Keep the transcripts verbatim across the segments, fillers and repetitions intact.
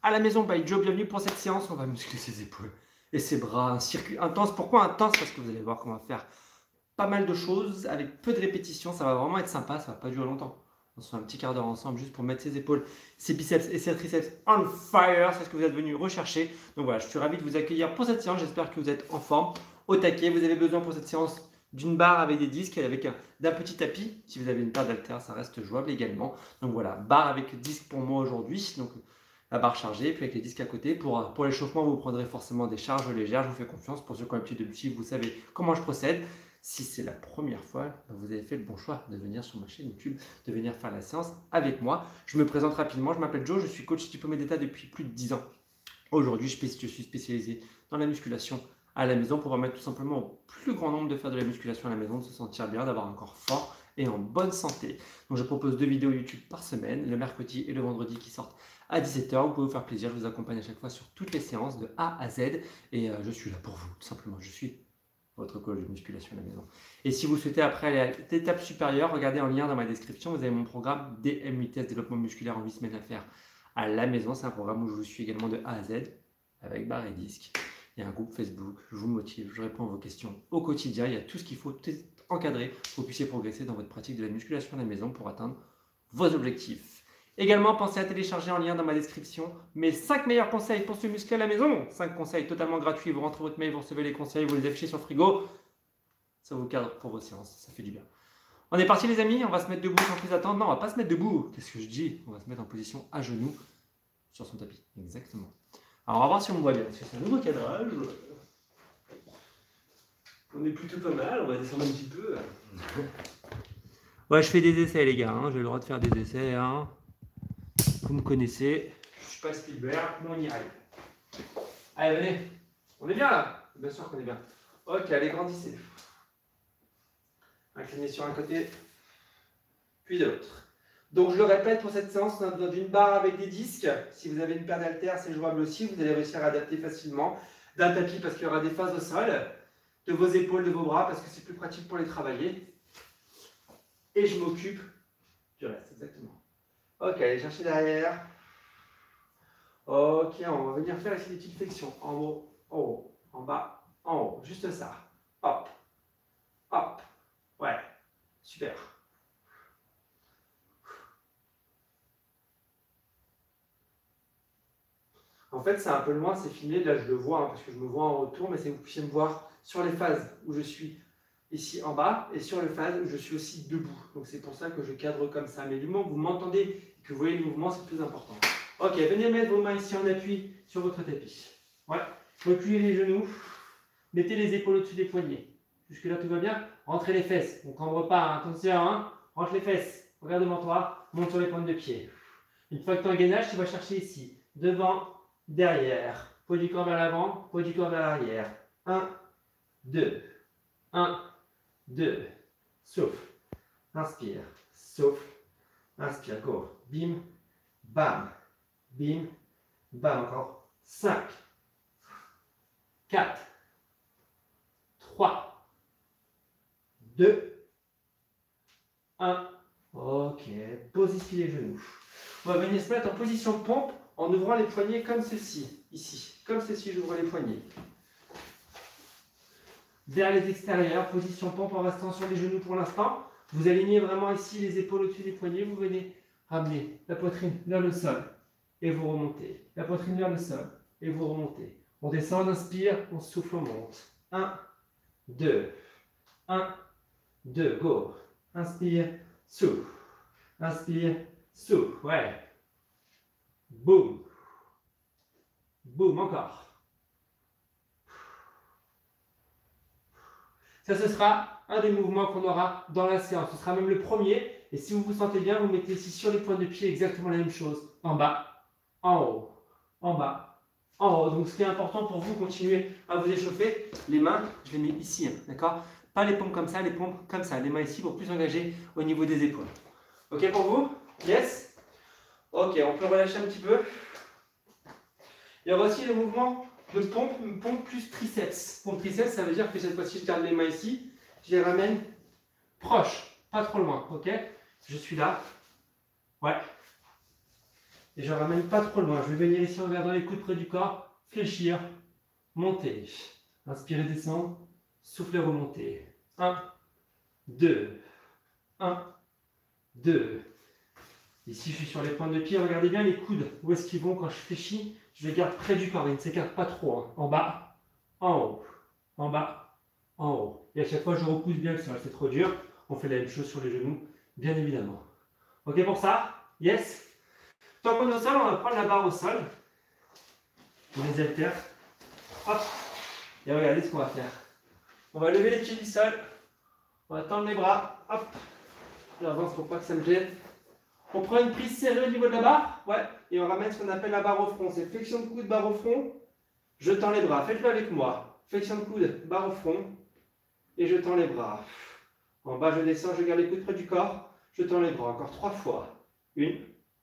à la maison by Joe. Bienvenue pour cette séance. On va muscler ses épaules et ses bras. Un circuit intense. Pourquoi intense? Parce que vous allez voir qu'on va faire pas mal de choses avec peu de répétitions. Ça va vraiment être sympa. Ça va pas durer longtemps. On se fait un petit quart d'heure ensemble juste pour mettre ses épaules, ses biceps et ses triceps on fire. C'est ce que vous êtes venu rechercher. Donc voilà, je suis ravi de vous accueillir pour cette séance. J'espère que vous êtes en forme, au taquet. Vous avez besoin pour cette séance d'une barre avec des disques et avec d'un petit tapis. Si vous avez une paire d'haltères, ça reste jouable également. Donc voilà, barre avec disque pour moi aujourd'hui. Donc la barre chargée, puis avec les disques à côté. Pour, pour l'échauffement, vous prendrez forcément des charges légères. Je vous fais confiance. Pour ceux qui ont l'habitude de suivre, vous savez comment je procède. Si c'est la première fois, vous avez fait le bon choix de venir sur ma chaîne YouTube, de venir faire la séance avec moi. Je me présente rapidement. Je m'appelle Joe, je suis coach diplômé d'État depuis plus de dix ans. Aujourd'hui, je suis spécialisé dans la musculation à la maison pour permettre tout simplement au plus grand nombre de faire de la musculation à la maison, de se sentir bien, d'avoir un corps fort et en bonne santé. Donc je propose deux vidéos YouTube par semaine, le mercredi et le vendredi qui sortent à dix-sept heures. Vous pouvez vous faire plaisir, je vous accompagne à chaque fois sur toutes les séances de A à Z et euh, je suis là pour vous, tout simplement. Je suis votre coach de musculation à la maison. Et si vous souhaitez après aller à l'étape supérieure, regardez en lien dans ma description, vous avez mon programme D M huit S, développement musculaire en huit semaines à faire à la maison. C'est un programme où je vous suis également de A à Z avec barre et disque. Il y a un groupe Facebook, je vous motive, je réponds à vos questions au quotidien. Il y a tout ce qu'il faut, tout est encadré pour que vous puissiez progresser dans votre pratique de la musculation à la maison pour atteindre vos objectifs. Également, pensez à télécharger en lien dans ma description mes cinq meilleurs conseils pour se muscler à la maison. cinq conseils totalement gratuits. Vous rentrez votre mail, vous recevez les conseils, vous les affichez sur le frigo. Ça vous cadre pour vos séances, ça fait du bien. On est parti les amis, on va se mettre debout sans plus attendre. Non, on va pas se mettre debout. Qu'est-ce que je dis? On va se mettre en position à genoux sur son tapis. Exactement. Alors, on va voir si on me voit bien, parce que c'est un nouveau cadrage. On est plutôt pas mal, on va descendre un petit peu. Ouais, je fais des essais, les gars. Hein. J'ai le droit de faire des essais. Hein. Vous me connaissez. Je suis pas Spielberg, mais on y arrive. Allez, venez. On est bien là? Bien sûr qu'on est bien. Ok, allez, grandissez. Inclinez sur un côté, puis de l'autre. Donc je le répète, pour cette séance, on a besoin d'une barre avec des disques. Si vous avez une paire d'haltères, c'est jouable aussi. Vous allez réussir à adapter facilement. D'un tapis parce qu'il y aura des phases au sol. De vos épaules, de vos bras parce que c'est plus pratique pour les travailler. Et je m'occupe du reste, exactement. Ok, allez chercher derrière. Ok, on va venir faire ici des petites flexions. En haut, en haut, en bas, en haut. Juste ça. Hop, hop. Ouais, super. En fait, c'est un peu loin, c'est filmé, là je le vois, hein, parce que je me vois en retour, mais c'est que vous puissiez me voir sur les phases où je suis ici en bas, et sur les phases où je suis aussi debout. Donc c'est pour ça que je cadre comme ça. Mais du moment que vous m'entendez et que vous voyez le mouvement, c'est plus important. Ok, venez mettre vos mains ici en appui sur votre tapis. Ouais, reculez les genoux, mettez les épaules au-dessus des poignets. Jusque là tout va bien. Rentrez les fesses, on ne cambre pas, hein. Attention, hein. Rentre les fesses, regarde devant toi, monte sur les pointes de pied. Une fois que tu es en gainage, tu vas chercher ici, devant, derrière, poids du corps vers l'avant, poids du corps vers l'arrière. un, deux, un, deux, souffle, inspire, souffle, inspire, go, bim, bam, bim, bam, encore, cinq, quatre, trois, deux, un, ok, pose ici les genoux. On va venir se mettre en position pompe en ouvrant les poignets comme ceci, ici. Comme ceci, j'ouvre les poignets. Vers les extérieurs, position pompe en restant sur les genoux pour l'instant. Vous alignez vraiment ici les épaules au-dessus des poignets. Vous venez ramener la poitrine vers le sol et vous remontez. La poitrine vers le sol et vous remontez. On descend, on inspire, on souffle, on monte. un, deux, un, deux, go. Inspire, souffle. Inspire, souffle. Ouais. Boum. Boum, encore. Ça, ce sera un des mouvements qu'on aura dans la séance. Ce sera même le premier. Et si vous vous sentez bien, vous mettez ici sur les points de pied exactement la même chose. En bas, en haut, en bas, en haut. Donc, ce qui est important pour vous, continuez à vous échauffer. Les mains, je les mets ici, hein, d'accord? Pas les pompes comme ça, les pompes comme ça. Les mains ici pour plus engager au niveau des épaules. Ok pour vous? Yes? Ok, on peut relâcher un petit peu. Il y aura aussi le mouvement de pompe, pompe plus triceps. Pompe triceps, ça veut dire que cette fois-ci, je garde les mains ici, je les ramène proches, pas trop loin, ok? Je suis là. Ouais. Et je ne ramène pas trop loin. Je vais venir ici en regardant les coudes près du corps. Fléchir. Monter. Inspirez, descendre. Soufflez, remonter. un, deux. un, deux. Ici, je suis sur les pointes de pied. Regardez bien les coudes. Où est-ce qu'ils vont quand je fléchis? Je les garde près du corps. Ils ne s'écartent pas trop. Hein. En bas, en haut. En bas, en haut. Et à chaque fois, je repousse bien le sol. C'est trop dur. On fait la même chose sur les genoux, bien évidemment. Ok pour ça? Yes? Tant qu'on est au sol, on va prendre la barre au sol. On les altère. Hop. Et regardez ce qu'on va faire. On va lever les pieds du sol. On va tendre les bras. Hop. J'avance pour pas que ça me gêne. On prend une prise serrée au niveau de la barre. Ouais. Et on ramène ce qu'on appelle la barre au front. C'est flexion de coude, barre au front. Je tends les bras. Faites-le avec moi. Flexion de coude, barre au front. Et je tends les bras. En bas, je descends, je garde les coudes près du corps. Je tends les bras. Encore trois fois. Une.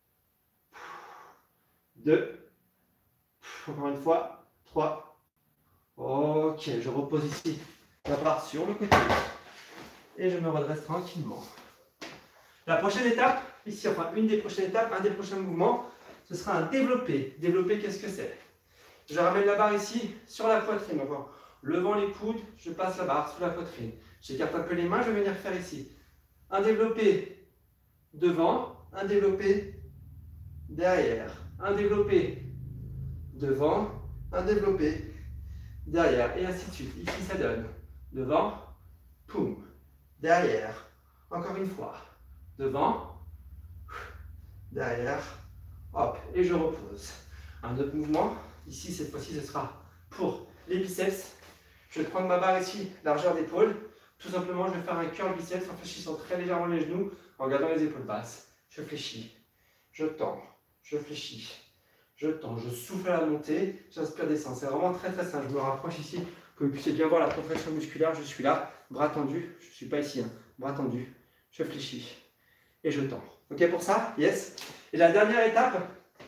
Deux. Encore une fois. Trois. Ok, je repose ici la barre sur le côté. Et je me redresse tranquillement. La prochaine étape, ici, enfin une des prochaines étapes, un des prochains mouvements, ce sera un développé. Développé, qu'est-ce que c'est? Je ramène la barre ici sur la poitrine. Encore. Levant les coudes, je passe la barre sous la poitrine. J'écarte un peu les mains, je vais venir faire ici. Un développé devant, un développé derrière. Un développé devant, un développé derrière. Et ainsi de suite. Ici, ça donne devant, poum, derrière. Encore une fois. Devant, derrière, hop, et je repose. Un autre mouvement. Ici, cette fois-ci, ce sera pour les biceps. Je vais prendre ma barre ici, largeur d'épaule. Tout simplement, je vais faire un curl biceps en fléchissant très légèrement les genoux, en gardant les épaules basses. Je fléchis, je tends, je fléchis, je tends, je souffle à la montée, j'inspire, descends. C'est vraiment très très simple. Je me rapproche ici pour que vous puissiez bien voir la contraction musculaire. Je suis là, bras tendus, je ne suis pas ici, hein. Bras tendus, je fléchis et je tends. Ok pour ça? Yes. Et la dernière étape,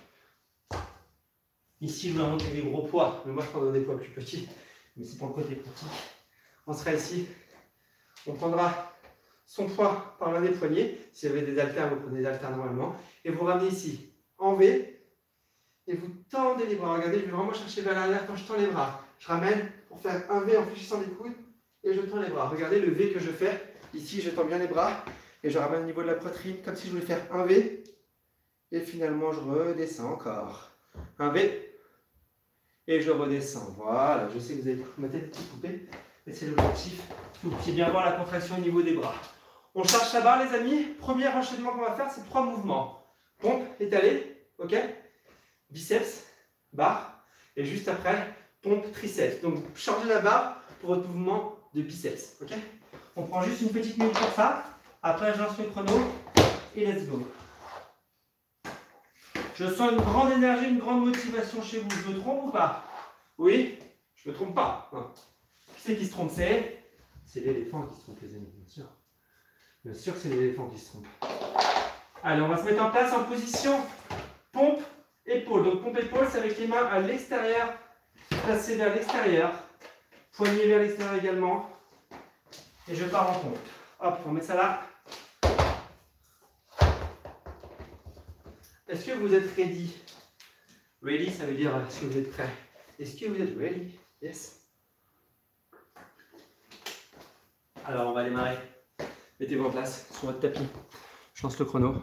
ici je vais monter des gros poids, mais moi je prendrai des poids plus petits, mais c'est pour le côté pratique. On sera ici. On prendra son poids par l'un des poignets. Si vous avez des haltères, vous prenez des haltères normalement. Et vous ramenez ici en V. Et vous tendez les bras. Regardez, je vais vraiment chercher vers l'arrière quand je tends les bras. Je ramène pour faire un V en fléchissant les coudes. Et je tends les bras. Regardez le V que je fais. Ici, je tends bien les bras. Et je ramène au niveau de la poitrine, comme si je voulais faire un V. Et finalement, je redescends encore. Un V. Et je redescends. Voilà. Je sais que vous avez ma tête petite poupée. Et c'est l'objectif. Vous puissiez bien voir la contraction au niveau des bras. On charge la barre, les amis. Premier enchaînement qu'on va faire, c'est trois mouvements. Pompe, étalé, ok. Biceps, barre. Et juste après, pompe, triceps. Donc, chargez la barre pour votre mouvement de biceps, ok. On prend juste une petite minute pour ça. Après, je lance le chrono. Et let's go. Je sens une grande énergie, une grande motivation chez vous. Je me trompe ou pas? Oui? Je me trompe pas. Non. Qui c'est qui se trompe? C'est C'est l'éléphant qui se trompe, les amis, bien sûr. Bien sûr que c'est l'éléphant qui se trompe. Allez, on va se mettre en place en position pompe, épaule. Donc pompe, épaule, c'est avec les mains à l'extérieur, placées vers l'extérieur. Poignet vers l'extérieur également. Et je pars en pompe. Hop, on met ça là. Est-ce que vous êtes ready? Ready, ça veut dire est-ce que vous êtes prêt? Est-ce que vous êtes ready? Yes. Alors, on va démarrer. Mettez-vous en place sur votre tapis. Je lance le chrono.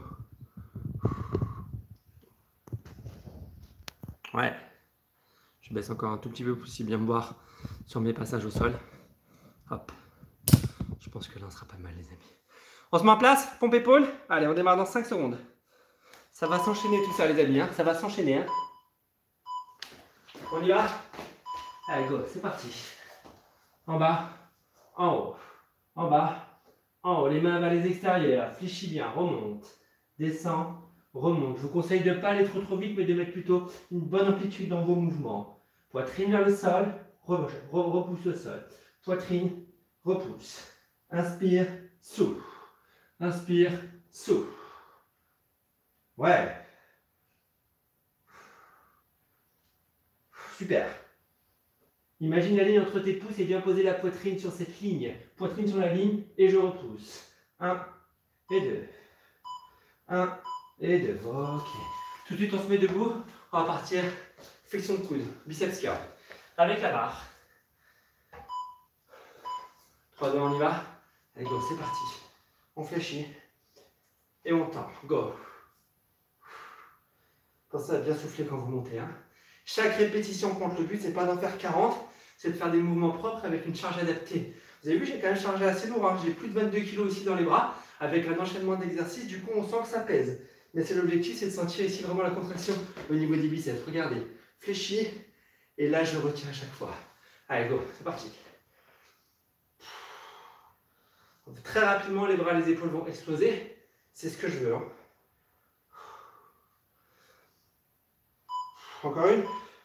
Ouais. Je baisse encore un tout petit peu pour aussi bien me voir sur mes passages au sol. Hop. Je pense que là, on sera pas mal, les amis. On se met en place, pompe épaule. Allez, on démarre dans cinq secondes. Ça va s'enchaîner tout ça, les amis. Hein. Ça va s'enchaîner. Hein. On y va? Allez, go, c'est parti. En bas, en haut. En bas, en haut, les mains vers les extérieurs, fléchis bien, remonte, descend, remonte. Je vous conseille de ne pas aller trop trop vite, mais de mettre plutôt une bonne amplitude dans vos mouvements. Poitrine vers le sol, repousse le sol. Poitrine, repousse. Inspire, souffle. Inspire, souffle. Ouais. Super. Imagine la ligne entre tes pouces et bien poser la poitrine sur cette ligne. Poitrine sur la ligne et je repousse. un et deux. un et deux. Ok. Tout de suite, on se met debout. On va partir flexion de coude, biceps curl. Avec la barre. trois, deux, on y va. Allez, go, c'est parti. On fléchit. Et on tend. Go. Pensez à bien souffler quand vous montez. Hein. Chaque répétition compte. Le but, c'est pas d'en faire quarante, c'est de faire des mouvements propres avec une charge adaptée. Vous avez vu, j'ai quand même chargé assez lourd. Hein. J'ai plus de vingt-deux kilos ici dans les bras, avec un enchaînement d'exercices. Du coup, on sent que ça pèse. Mais c'est l'objectif, c'est de sentir ici vraiment la contraction au niveau des biceps. Regardez, fléchis. Et là, je retiens à chaque fois. Allez, go, c'est parti. Très rapidement, les bras, les épaules vont exploser. C'est ce que je veux. Hein. Encore une.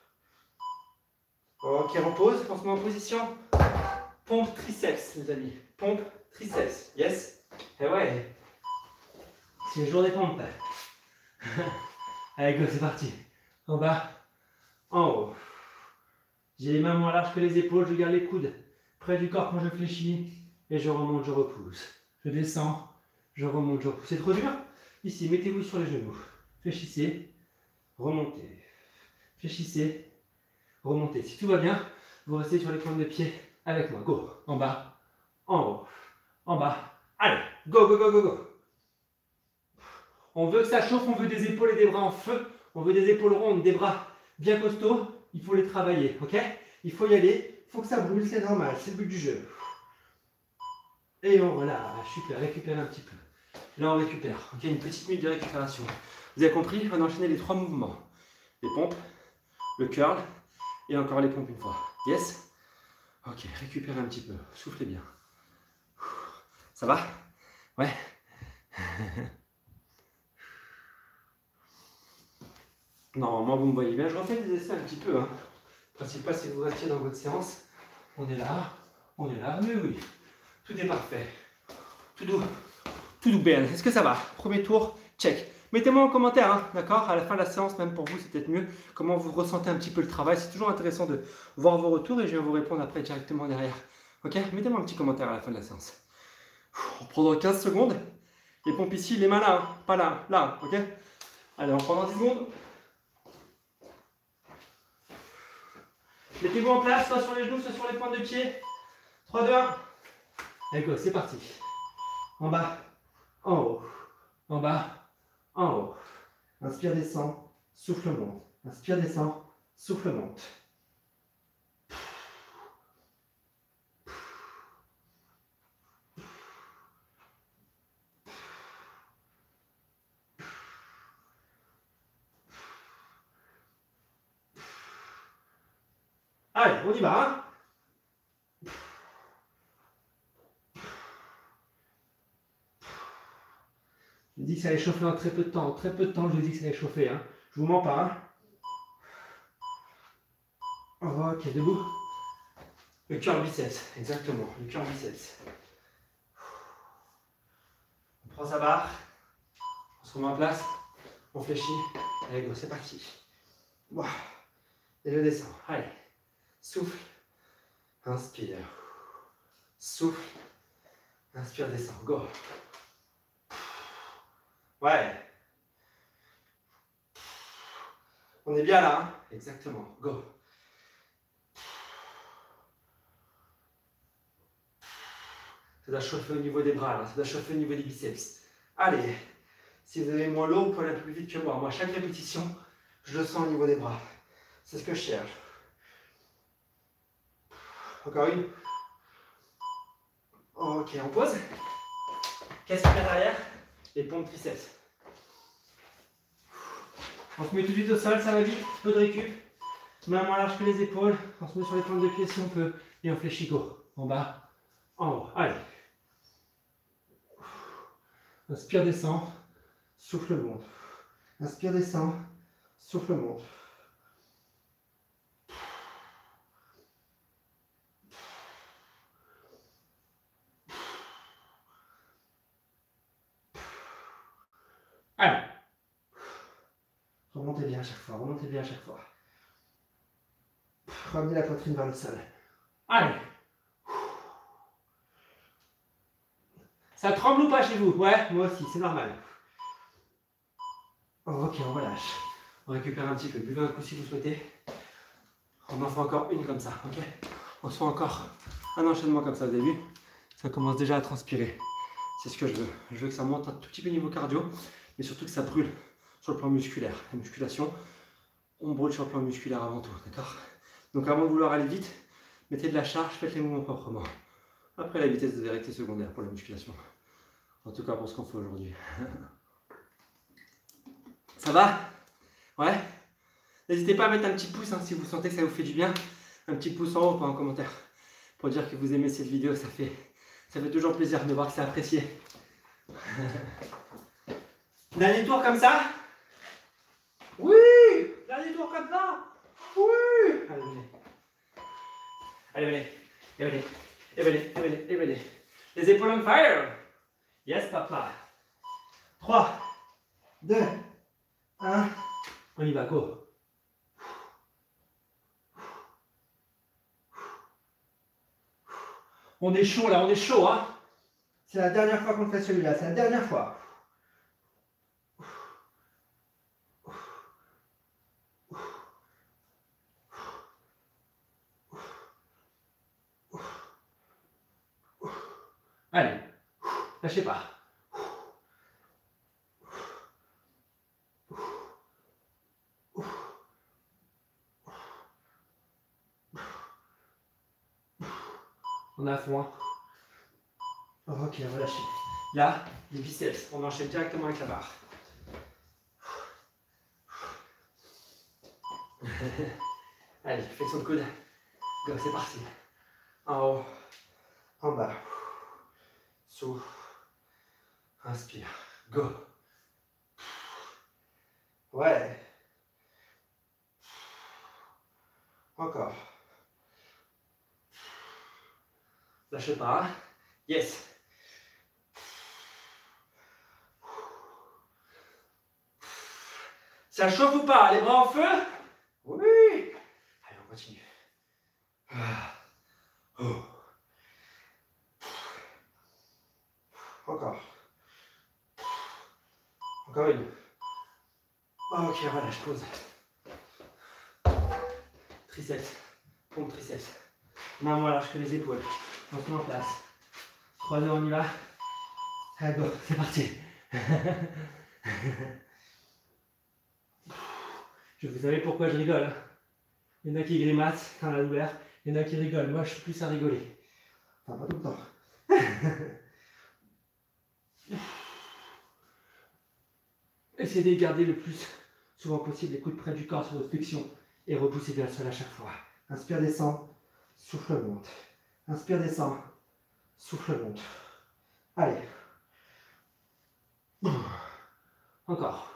Ok, repose. On se met en position. Pompe triceps, les amis. Pompe triceps. Yes. Et ouais. C'est le jour des pompes. Allez, go, c'est parti. En bas, en haut. J'ai les mains moins larges que les épaules. Je garde les coudes près du corps quand je fléchis. Et je remonte, je repousse. Je descends, je remonte, je repousse. C'est trop dur? Ici, mettez-vous sur les genoux. Fléchissez, remontez. Fléchissez, remontez. Si tout va bien, vous restez sur les pointes de pied avec moi. Go. En bas, en haut, en bas. Allez, go, go, go, go, go. On veut que ça chauffe, on veut des épaules et des bras en feu. On veut des épaules rondes, des bras bien costauds. Il faut les travailler, ok? Il faut y aller. Il faut que ça brûle, c'est normal. C'est le but du jeu. Et on relâche, super, récupère un petit peu. Là, on récupère. Ok, une petite minute de récupération. Vous avez compris? On a enchaîné les trois mouvements. Les pompes, le curl et encore les pompes une fois. Yes? Ok, récupérez un petit peu. Soufflez bien. Ça va? Ouais? Normalement, vous me voyez bien. Je refais des essais un petit peu. Hein. Le principal, c'est que vous restiez dans votre séance. On est là, on est là. Mais oui. Tout est parfait. Tout doux. Tout doux, bien. Est-ce que ça va? Premier tour, check. Mettez-moi en commentaire, hein, d'accord? À la fin de la séance, même pour vous, c'est peut-être mieux. Comment vous ressentez un petit peu le travail. C'est toujours intéressant de voir vos retours et je viens vous répondre après directement derrière. Ok? Mettez-moi un petit commentaire à la fin de la séance. On prendra quinze secondes. Les pompes ici, les mains là, hein, pas là, là, ok? Allez, on prendra dix secondes. Mettez-vous en place, soit sur les genoux, soit sur les pointes de pied. trois, deux, un. Allez, go, c'est parti. En bas, en haut, en bas, en haut. Inspire, descend, souffle, monte. Inspire, descend, souffle, monte. Allez, on y va. Hein. Je vous dis que ça allait chauffer en très peu de temps. En très peu de temps, je vous dis que ça allait chauffer. Hein. Je vous mens pas. Hein. Ok, debout. Le curl biceps, exactement. Le curl biceps. On prend sa barre. On se remet en place. On fléchit. Allez, go, c'est parti. Wow. Et je descends. Allez. Souffle. Inspire. Souffle. Inspire, descend. Go. Ouais. On est bien là, hein? Exactement. Go. Ça doit chauffer au niveau des bras, là. Ça doit chauffer au niveau des biceps. Allez. Si vous avez moins l'eau, vous pouvez aller plus vite que moi. Moi, chaque répétition, je le sens au niveau des bras. C'est ce que je cherche. Encore une. Ok, on pose. Qu'est-ce qu'il y a derrière? Les pompes triceps. On se met tout de suite au sol, ça va vite. Peu de récup. Main moins large que les épaules. On se met sur les pointes de pied si on peut. Et on fléchit go. En bas, en haut. Allez. Inspire, descend. Souffle, monte. Inspire, descend. Souffle, monte. Allez. Remontez bien à chaque fois, remontez bien à chaque fois. Ramenez la poitrine vers le sol. Allez. Ça tremble ou pas chez vous? Ouais, moi aussi, c'est normal. Ok, on relâche. On récupère un petit peu. Buvez un coup si vous souhaitez. On en fait encore une comme ça, ok? On se fait encore un enchaînement comme ça, vous avez vu? Ça commence déjà à transpirer. C'est ce que je veux. Je veux que ça monte un tout petit peu niveau cardio, mais surtout que ça brûle sur le plan musculaire. La musculation, on brûle sur le plan musculaire avant tout, d'accord? Donc avant de vouloir aller vite, mettez de la charge, faites les mouvements proprement. Après la vitesse, vous verrez que c'est secondaire pour la musculation. En tout cas pour ce qu'on fait aujourd'hui. Ça va? Ouais? N'hésitez pas à mettre un petit pouce hein, si vous sentez que ça vous fait du bien. Un petit pouce en haut, pas en commentaire. Pour dire que vous aimez cette vidéo, ça fait, ça fait toujours plaisir de voir que c'est apprécié. Dernier tour comme ça? Oui! Dernier tour comme ça? Oui! Allez, venez. Allez, venez. Et venez. Et venez, et venez, et venez. Les épaules on fire. Yes, papa. trois, deux, un. On y va, go. On est chaud là, on est chaud, hein. C'est la dernière fois qu'on fait celui-là, c'est la dernière fois. Allez, lâchez pas. On a à fond. Hein. Ok, relâchez. Là, les biceps, on enchaîne directement avec la barre. Allez, flexion de coude. Go, c'est parti. En haut, en bas. Souffle. Inspire. Go. Ouais. Encore. Lâchez pas. Yes. Ça chauffe ou pas? Les bras en feu? Oui. Allez, on continue. Oh. Encore. Encore une. Ok, voilà, je pose. Triceps. Pompe triceps. Main moins large que les épaules. On se met en place. trois, deux, on y va. Allez, go, c'est parti. Je vous savez pourquoi je rigole. Il y en a qui grimacent quand la douleur. Il y en a qui rigolent. Moi, je suis plus à rigoler. Enfin, pas tout le temps. Essayez de garder le plus souvent possible les coudes près du corps sur votre flexion et repoussez vers le sol à chaque fois. Inspire, descend, souffle, monte. Inspire, descend, souffle, monte. Allez. Encore.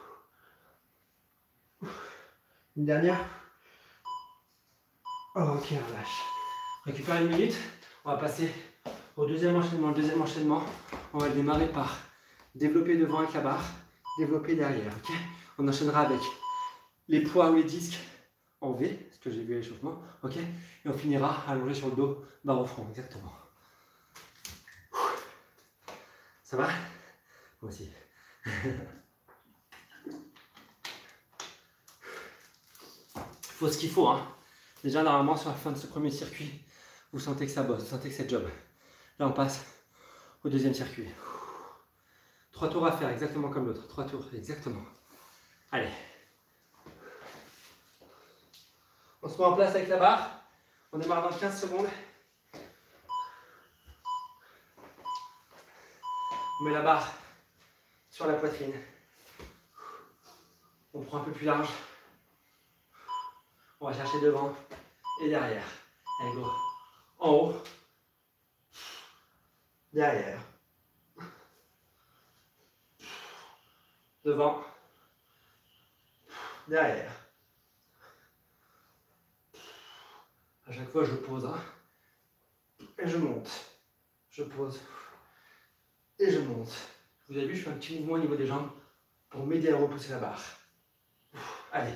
Une dernière. Ok, relâche. Récupère une minute. On va passer au deuxième enchaînement. Le deuxième enchaînement, on va le démarrer par développer devant avec la barre, développer derrière. Ok. On enchaînera avec les poids ou les disques en V, ce que j'ai vu à l'échauffement. Ok. Et on finira allongé sur le dos, barre au front. Exactement. Ça va? Moi aussi. Il faut ce qu'il faut. Hein. Déjà, normalement, sur la fin de ce premier circuit, vous sentez que ça bosse, vous sentez que c'est job. Là, on passe au deuxième circuit. Trois tours à faire, exactement comme l'autre. Trois tours, exactement. Allez. On se met en place avec la barre. On démarre dans quinze secondes. On met la barre sur la poitrine. On prend un peu plus large. On va chercher devant et derrière. Allez, go. En haut. Derrière. Devant. Derrière. À chaque fois, je pose. Hein. Et je monte. Je pose. Et je monte. Vous avez vu, je fais un petit mouvement au niveau des jambes pour m'aider à repousser la barre. Allez.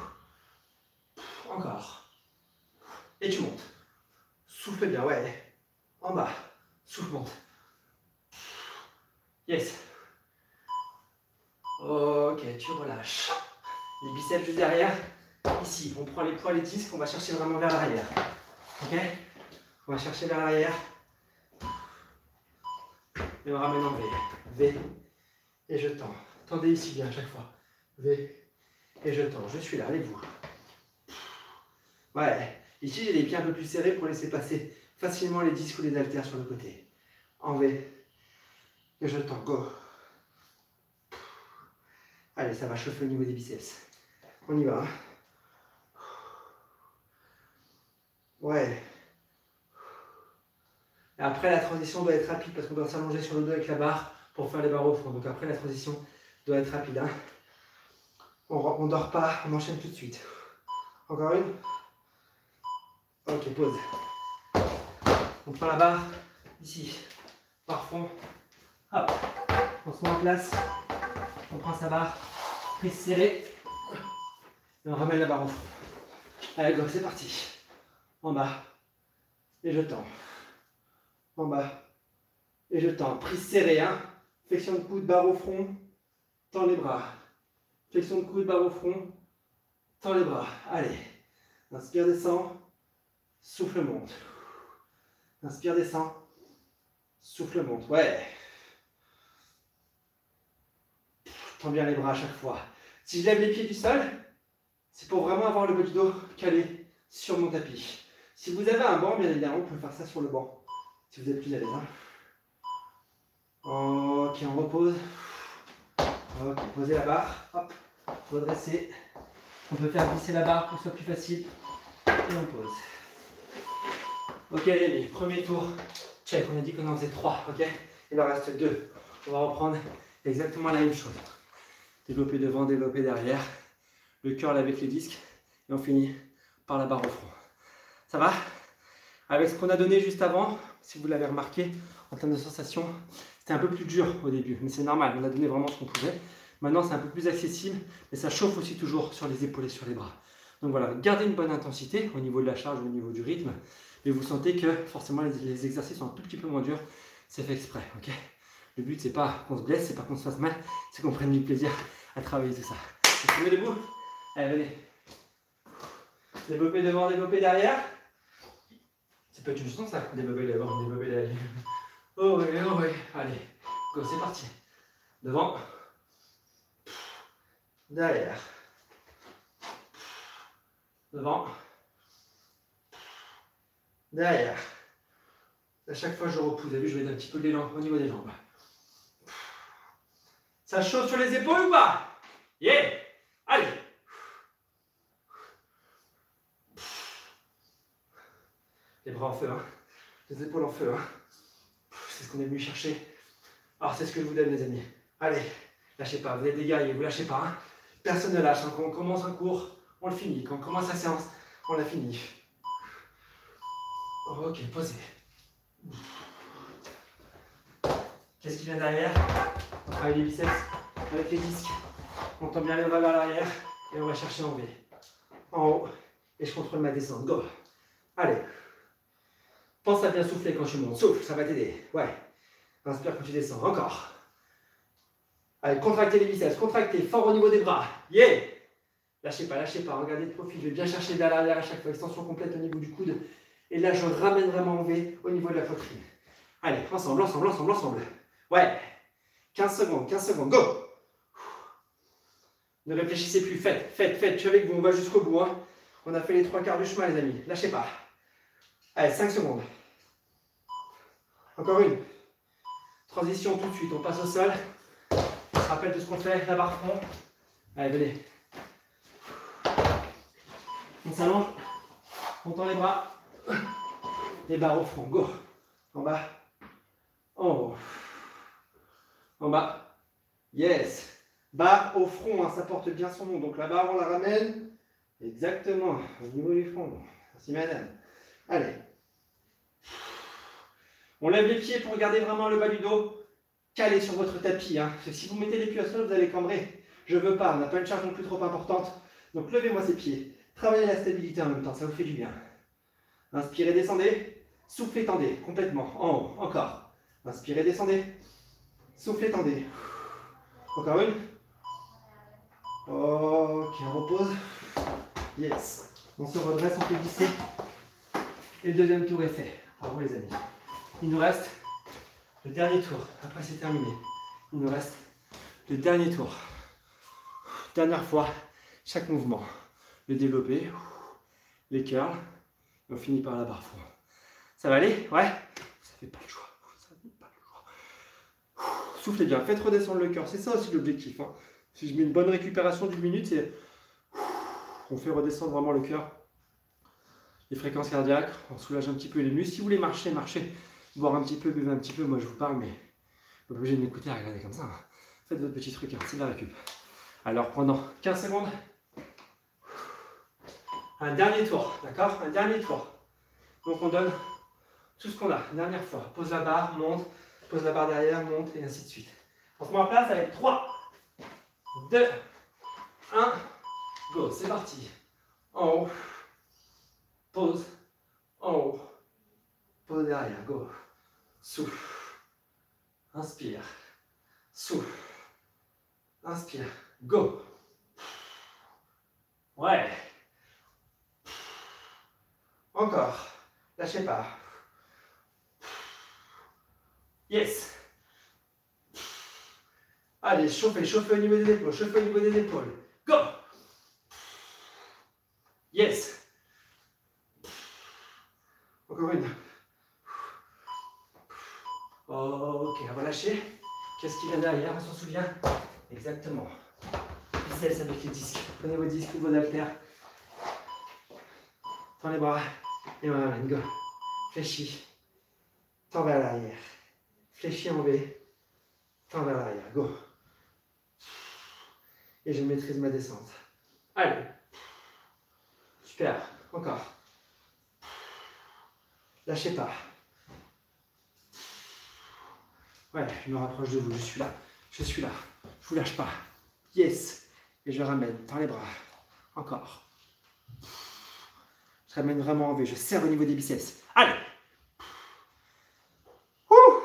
Encore. Et tu montes. Souffle bien, ouais. En bas. Souffle, monte. Yes. Ok, tu relâches. Les biceps juste derrière. Ici, on prend les poids, les disques, on va chercher vraiment vers l'arrière. Ok? On va chercher vers l'arrière. Et on ramène en V. V. Et je tends. Tendez ici bien à chaque fois. V. Et je tends. Je suis là, avec vous. Ouais. Ici, j'ai les pieds un peu plus serrés pour laisser passer facilement les disques ou les haltères sur le côté. En V. Et je tends. Go. Allez, ça va chauffer au niveau des biceps. On y va. Hein. Ouais. Et après, la transition doit être rapide parce qu'on doit s'allonger sur le dos avec la barre pour faire les barres au fond. Donc après, la transition doit être rapide. Hein. On ne dort pas, on enchaîne tout de suite. Encore une. Ok, pause. On prend la barre, ici, par fond. Hop. On se met en place. On prend sa barre. Prise serrée. Et on ramène la barre au fond. Allez, go, c'est parti. En bas. Et je tends. En bas. Et je tends. Prise serrée, hein. Flexion de coude, barre au front. Tends les bras. Flexion de coude, barre au front. Tends les bras. Allez. Inspire, descend. Souffle, monte. Inspire, descend. Souffle, monte. Ouais. Tends bien les bras à chaque fois. Si je lève les pieds du sol, c'est pour vraiment avoir le bas du dos calé sur mon tapis. Si vous avez un banc, bien évidemment, vous pouvez faire ça sur le banc. Si vous êtes plus à l'aise. Hein. Ok, on repose. Ok, posez la barre. Hop, redressez. On peut faire glisser la barre pour que ce soit plus facile. Et on pose. Ok, les premier tour. Check, on a dit qu'on en faisait trois. Ok, il en reste deux. On va reprendre exactement la même chose. Développer devant, développer derrière. Le curl avec les disques. Et on finit par la barre au front. Ça va? Avec ce qu'on a donné juste avant, si vous l'avez remarqué, en termes de sensation, c'était un peu plus dur au début. Mais c'est normal, on a donné vraiment ce qu'on pouvait. Maintenant, c'est un peu plus accessible, mais ça chauffe aussi toujours sur les épaules et sur les bras. Donc voilà, gardez une bonne intensité au niveau de la charge, au niveau du rythme. Mais vous sentez que forcément les, les exercices sont un tout petit peu moins durs. C'est fait exprès, ok? Le but, c'est pas qu'on se blesse, c'est pas qu'on se fasse mal, c'est qu'on prenne du plaisir à travailler tout ça. Vous mettez debout? Allez, venez. Développer devant, développer derrière. Ça peut être une chanson, ça. Développer devant, développer derrière. Oh oui, oh oui. Allez, go, c'est parti. Devant. Derrière. Devant. Derrière. À chaque fois, je repousse. Vous avez vu, je mets un petit peu d'élan au niveau des jambes. Ça chauffe sur les épaules ou pas? Yeah! Allez! Les bras en feu, hein. Les épaules en feu, hein. C'est ce qu'on est venu chercher. Alors, c'est ce que je vous donne, les amis. Allez, lâchez pas. Vous êtes des guerriers, vous lâchez pas. Hein. Personne ne lâche. Hein. Quand on commence un cours, on le finit. Quand on commence la séance, on la finit. Ok, posez. Qu'est-ce qui vient derrière? On travaille les biceps avec les disques. On tend bien les bras vers l'arrière et on va chercher en V. En haut. Et je contrôle ma descente. Go. Allez. Pense à bien souffler quand tu montes. Souffle, ça va t'aider. Ouais. Inspire quand tu descends. Encore. Allez, contractez les biceps. Contractez. Fort au niveau des bras. Yeah. Lâchez pas, lâchez pas. Regardez le profil. Je vais bien chercher vers l'arrière à chaque fois. Extension complète au niveau du coude. Et là, je ramène vraiment en V au niveau de la poitrine. Allez, ensemble, ensemble, ensemble, ensemble. Ouais. quinze secondes, quinze secondes. Go. Ne réfléchissez plus. Faites, faites, faites. Je suis avec vous. On va jusqu'au bout. Hein. On a fait les trois quarts du chemin, les amis. Lâchez pas. Allez, cinq secondes. Encore une. Transition tout de suite. On passe au sol. On se rappelle de ce qu'on fait. La barre front. Allez, venez. On s'allonge. On tend les bras. Les barres au front. Go. En bas. En haut. En bas. Yes. Barre au front. Hein, ça porte bien son nom. Donc la barre, on la ramène. Exactement. Au niveau du front. Merci, madame. Allez. On lève les pieds pour garder vraiment le bas du dos calé sur votre tapis. Hein. Si vous mettez les pieds au sol, vous allez cambrer. Je ne veux pas, on n'a pas une charge non plus trop importante. Donc levez-moi ces pieds. Travaillez la stabilité en même temps, ça vous fait du bien. Inspirez, descendez. Soufflez, tendez, complètement. En haut, encore. Inspirez, descendez. Soufflez, tendez. Encore une. Ok, on repose. Yes. On se redresse, on fait glisser. Et le deuxième tour est fait. Bravo les amis. Il nous reste le dernier tour. Après c'est terminé. Il nous reste le dernier tour. Dernière fois, chaque mouvement. Le développé, les curls. Et on finit par la barre fond. Ça va aller? Ouais? Ça fait pas le choix. Ça fait pas le choix. Soufflez bien. Faites redescendre le cœur. C'est ça aussi l'objectif. Hein. Si je mets une bonne récupération d'une minute, c'est on fait redescendre vraiment le cœur. Les fréquences cardiaques, on soulage un petit peu les muscles. Si vous voulez marcher, marchez. Boire un petit peu, buvez un petit peu. Moi je vous parle, mais vous n'êtes pas obligé de m'écouter à regarder comme ça. Hein. Faites votre petit truc, hein. C'est de la récup. Alors pendant quinze secondes, un dernier tour, d'accord? Un dernier tour. Donc on donne tout ce qu'on a. Dernière fois. Pose la barre, monte. Pose la barre derrière, monte et ainsi de suite. On se met en place avec trois, deux, un. Go, c'est parti. En haut. Pause. En haut. Pause derrière. Go. Souffle. Inspire. Souffle. Inspire. Go. Ouais. Encore. Lâchez pas. Yes. Allez, chauffez, chauffez au niveau des épaules, chauffez au niveau des épaules. Go. Yes. Encore une. Ok, on va lâcher. Qu'est-ce qui vient derrière? On s'en souvient? Exactement. Biceps avec les disques. Prenez vos disques ou vos haltères. Tends les bras. Et on ramène. Go. Fléchis. Tends vers l'arrière. Fléchis en V. Tends vers l'arrière. Go. Et je maîtrise ma descente. Allez. Super. Encore. Lâchez pas. Ouais, je me rapproche de vous. Je suis là. Je suis là. Je vous lâche pas. Yes. Et je ramène. Tends les bras. Encore. Je ramène vraiment en V. Je serre au niveau des biceps. Allez. Ouh.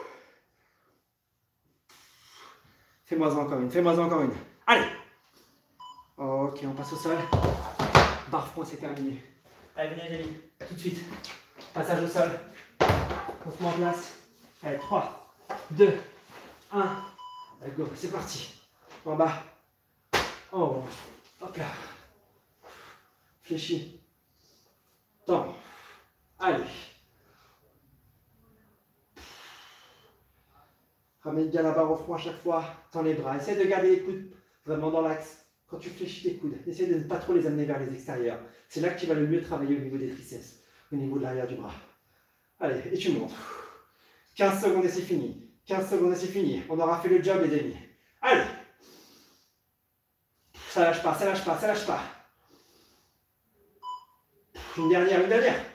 Fais-moi encore une. Fais-moi encore une. Allez. Ok, on passe au sol. Barre front, c'est terminé. Allez, venez les amis. Tout de suite. Passage au sol. On se met en place. Allez, trois, deux, un. Allez, go. C'est parti. En bas. En haut. Hop là. Fléchis. Tends. Allez. Ramène bien la barre au front à chaque fois. Tends les bras. Essaie de garder les coudes vraiment dans l'axe. Quand tu fléchis tes coudes, essaie de ne pas trop les amener vers les extérieurs. C'est là que tu vas le mieux travailler au niveau des triceps, au niveau de l'arrière du bras. Allez, et tu montes. quinze secondes et c'est fini. quinze secondes et c'est fini. On aura fait le job, les amis. Allez. Ça lâche pas, ça lâche pas, ça lâche pas. Une dernière, une dernière.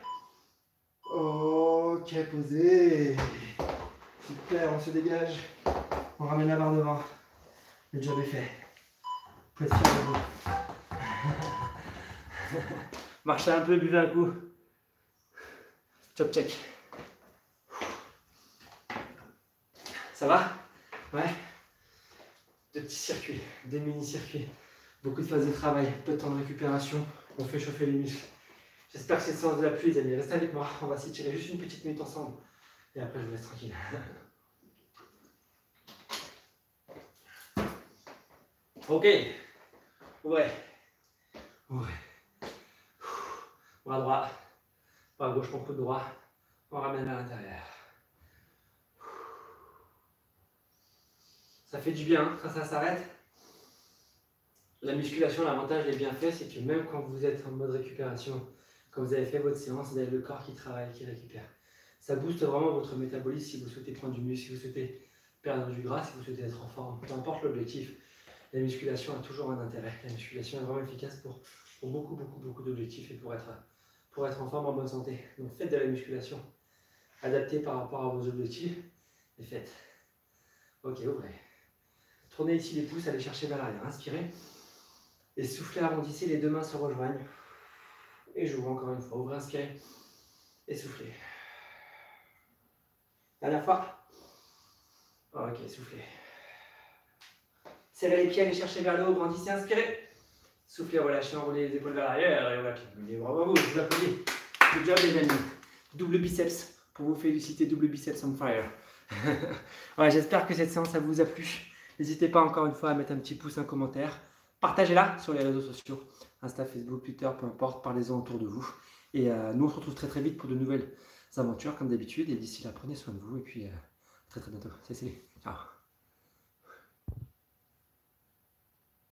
Ok, posé. Super, on se dégage. On ramène la barre devant. Le job est fait. Vous pouvez être fiers de vous. Marchez un peu, buvez un coup. Chop check. Ça va? Ouais. Deux petits circuits, des mini-circuits. Beaucoup de phases de travail, peu de temps de récupération. On fait chauffer les muscles. J'espère que cette séance vous a plu, les amis. Restez avec moi. On va s'étirer juste une petite minute ensemble. Et après, je vous laisse tranquille. Ok. Ouais. Ouais. Bras droit. Bras gauche pour coude droit. On ramène à l'intérieur. Ça fait du bien quand ça s'arrête. La musculation, l'avantage des bienfaits, c'est que même quand vous êtes en mode récupération, quand vous avez fait votre séance, vous avez le corps qui travaille, qui récupère. Ça booste vraiment votre métabolisme si vous souhaitez prendre du muscle, si vous souhaitez perdre du gras, si vous souhaitez être en forme. Peu importe l'objectif, la musculation a toujours un intérêt. La musculation est vraiment efficace pour, pour beaucoup, beaucoup, beaucoup d'objectifs et pour être, pour être en forme, en bonne santé. Donc faites de la musculation adaptée par rapport à vos objectifs et faites. Ok, ouvrez. Tournez ici les pouces, allez chercher vers l'arrière. Inspirez. Et soufflez, arrondissez, les deux mains se rejoignent. Et j'ouvre encore une fois. Ouvrez, inspirez. Et soufflez. Dernière fois. Ok, soufflez. Serrez les pieds, allez chercher vers le haut, grandissez, inspirez. Soufflez, relâchez, enroulez les épaules vers l'arrière. Et voilà, puis bravo à vous, je vous applaudis. Good job les amis. Double biceps pour vous féliciter, double biceps on fire. Ouais, j'espère que cette séance ça vous a plu. N'hésitez pas encore une fois à mettre un petit pouce, un commentaire. Partagez-la sur les réseaux sociaux, Insta, Facebook, Twitter, peu importe, parlez-en autour de vous. Et euh, nous on se retrouve très très vite pour de nouvelles aventures comme d'habitude. Et d'ici là, prenez soin de vous et puis euh, très très bientôt. C'est Ciao.